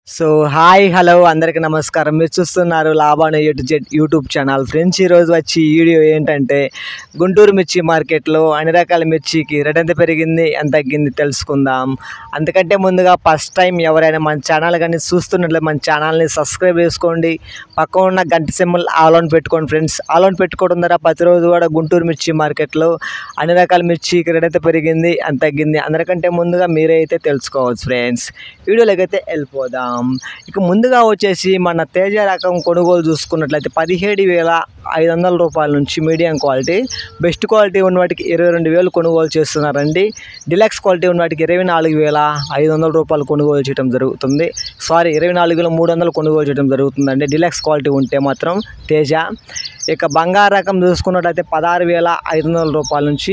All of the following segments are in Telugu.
సో హాయ్ హలో అందరికీ నమస్కారం. మీరు చూస్తున్నారు లాభాను యూట్యూబ్ ఛానల్. ఫ్రెండ్స్, ఈరోజు వచ్చి వీడియో ఏంటంటే గుంటూరు మిర్చి మార్కెట్లో అన్ని రకాల మిర్చికి రేట్ ఎంత పెరిగింది ఎంత తగ్గింది తెలుసుకుందాం. అందుకంటే ముందుగా ఫస్ట్ టైం ఎవరైనా మన ఛానల్ కానీ చూస్తున్నట్లయితే మన ఛానల్ని సబ్స్క్రైబ్ చేసుకోండి. పక్కన ఉన్న గంట సింబల్ ఆల్ ఆన్ పెట్టుకోండి ఫ్రెండ్స్. ఆల్ ఆన్ పెట్టుకోవడం ద్వారా ప్రతిరోజు కూడా గుంటూరు మిర్చి మార్కెట్లో అన్ని రకాల మిర్చికి రేట్ ఎంత పెరిగింది ఎంత తగ్గింది అందరికంటే ముందుగా మీరే అయితే తెలుసుకోవచ్చు ఫ్రెండ్స్. వీడియోలోకి అయితే వెళ్ళిపోదాం. ఇక ముందుగా వచ్చేసి మన తేజ రకం కొనుగోలు చూసుకున్నట్లయితే 17,500 రూపాయల నుంచి మీడియం క్వాలిటీ, బెస్ట్ క్వాలిటీ ఉన్న వాటికి 22,000 కొనుగోలు చేస్తున్నారండి. డిలక్స్ క్వాలిటీ ఉన్న వాటికి 24,500 రూపాయలు కొనుగోలు చేయడం జరుగుతుంది. 24,300 కొనుగోలు చేయడం జరుగుతుందండి డిలక్స్ క్వాలిటీ ఉంటే మాత్రం తేజ. ఇక బంగారు రకం చూసుకున్నట్లయితే 16,500 రూపాయల నుంచి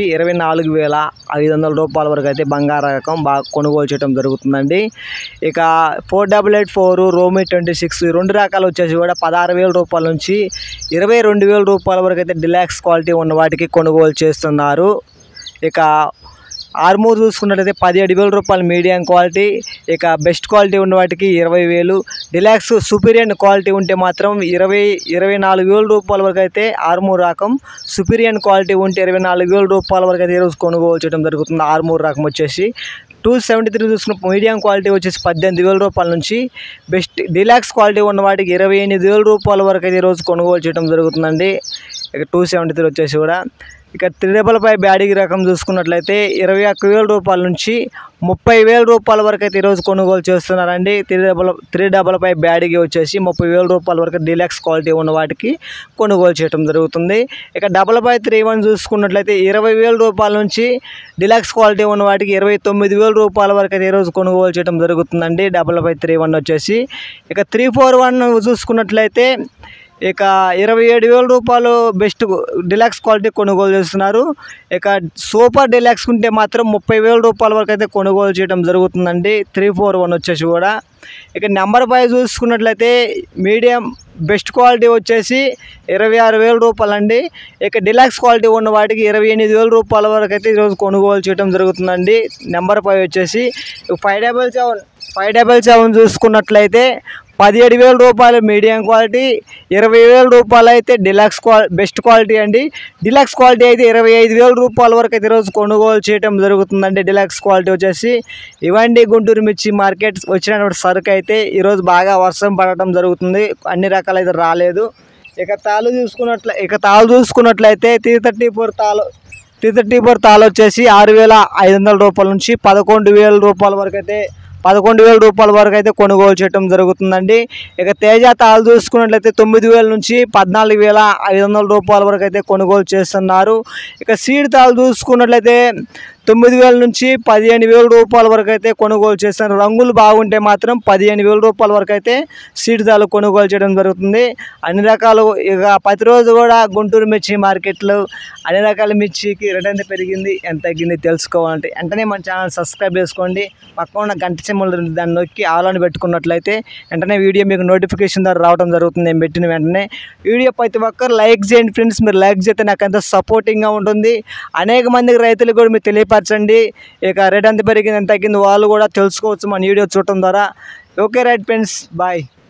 24,500 రూపాయల వరకు అయితే బంగారు రకం బాగా కొనుగోలు చేయడం జరుగుతుందండి. ఇక 4884 రోమి 26 ఈ రెండు రకాలు వచ్చేసి కూడా 16,000 రూపాయల నుంచి 22,000 రూపాయల వరకు అయితే డిలాక్స్ క్వాలిటీ ఉన్న వాటికి కొనుగోలు చేస్తున్నారు. ఇక ఆర్మూర్ చూసుకున్నట్లయితే 17,000 రూపాయలు మీడియం క్వాలిటీ, ఇక బెస్ట్ క్వాలిటీ ఉన్న వాటికి 20,000, డిలాక్స్ సుపీరియర్ క్వాలిటీ ఉంటే మాత్రం 24,000 రూపాయల వరకు అయితే ఆర్మూర్ రకం, సుపీరియర్ క్వాలిటీ ఉంటే 24,000 రూపాయల వరకు అయితే ఈరోజు కొనుగోలు చేయడం జరుగుతుంది. ఆర్మూర్ రకం వచ్చేసి 273 చూసుకున్న మీడియం క్వాలిటీ వచ్చేసి 18,000 రూపాయల నుంచి, బెస్ట్ డిలాక్స్ క్వాలిటీ ఉన్న వాటికి 28,000 రూపాయల వరకు అయితే ఈరోజు కొనుగోలు చేయడం జరుగుతుందండి. ఇక 273 వచ్చేసి కూడా. ఇక 355 బ్యాడీ రకం చూసుకున్నట్లయితే 21,000 రూపాయల నుంచి 30,000 రూపాయల వరకు అయితే ఈరోజు కొనుగోలు చేస్తున్నారండి. 355 బ్యాడీకి వచ్చేసి 30,000 రూపాయల వరకు డీలక్స్ క్వాలిటీ ఉన్న వాటికి కొనుగోలు చేయడం జరుగుతుంది. ఇక 5531 చూసుకున్నట్లయితే 20,000 రూపాయల నుంచి డిలక్స్ క్వాలిటీ ఉన్న వాటికి 29,000 రూపాయల వరకు అయితే ఈరోజు కొనుగోలు చేయడం జరుగుతుందండి 5531 వచ్చేసి. ఇక 341 చూసుకున్నట్లయితే ఇక 27,000 రూపాయలు బెస్ట్ డిలక్స్ క్వాలిటీ కొనుగోలు చేస్తున్నారు. ఇక సూపర్ డిలక్స్ ఉంటే మాత్రం 30,000 రూపాయల వరకు అయితే కొనుగోలు చేయడం జరుగుతుందండి 341 వచ్చేసి కూడా. ఇక నెంబర్ 5 చూసుకున్నట్లయితే మీడియం బెస్ట్ క్వాలిటీ వచ్చేసి 26,000 రూపాయలు అండి. ఇక డిలక్స్ క్వాలిటీ ఉన్న వాటికి 28,000 రూపాయల వరకు అయితే ఈరోజు కొనుగోలు చేయడం జరుగుతుందండి. నెంబర్ 5 వచ్చేసి 577 చూసుకున్నట్లయితే 17,000 రూపాయలు మీడియం క్వాలిటీ, 20,000 రూపాయలు అయితే డిలక్స్ బెస్ట్ క్వాలిటీ అండి. డిలక్స్ క్వాలిటీ అయితే 25,000 రూపాయల వరకు అయితే ఈరోజు కొనుగోలు చేయడం జరుగుతుందండి డిలక్స్ క్వాలిటీ వచ్చేసి. ఇవండి గుంటూరు మిర్చి మార్కెట్ వచ్చినటువంటి సరుకు అయితే ఈరోజు బాగా వర్షం పడటం జరుగుతుంది, అన్ని రకాలు అయితే రాలేదు. ఇక తాళ్ళు చూసుకున్నట్లయితే 334 తాళ్ళు వచ్చేసి 6,500 రూపాయల నుంచి 11,000 రూపాయల వరకు అయితే 11,000 రూపాయల వరకు అయితే కొనుగోలు చేయడం జరుగుతుందండి. ఇక తేజ తాళ్ళు చూసుకున్నట్లయితే 9,000 నుంచి 14,500 రూపాయల వరకు అయితే కొనుగోలు చేస్తున్నారు. ఇక సీడ్ తాళ్ళు చూసుకున్నట్లయితే 9,000 నుంచి 15,000 రూపాయల వరకు అయితే కొనుగోలు చేస్తున్నారు. రంగులు బాగుంటే మాత్రం 15,000 రూపాయల వరకు అయితే సీడ్ తాళ్ళు కొనుగోలు చేయడం జరుగుతుంది. అన్ని రకాలు ఇక ప్రతిరోజు కూడా గుంటూరు మిర్చి మార్కెట్లో అన్ని రకాల మిర్చికి రేట్ ఎంత పెరిగింది ఎంత తగ్గింది తెలుసుకోవాలంటే వెంటనే మన ఛానల్ సబ్స్క్రైబ్ చేసుకోండి. పక్కన ఉన్న గంట సింబల్ దాన్ని నొక్కి ఆల్ అని పెట్టుకున్నట్లయితే వెంటనే వీడియో మీకు నోటిఫికేషన్ ద్వారా రావడం జరుగుతుంది. నేను పెట్టిన వెంటనే వీడియో ప్రతి ఒక్కరు లైక్ చేయండి ఫ్రెండ్స్. మీరు లైక్ చేస్తే నాకు ఎంత సపోర్టింగ్గా ఉంటుంది. అనేక మందికి రైతులు కూడా మీరు తెలియపరచండి. ఇక రేట్ ఎంత పెరిగింది ఎంత తగ్గింది వాళ్ళు కూడా తెలుసుకోవచ్చు మన వీడియో చూడటం ద్వారా. Okay right friends, bye.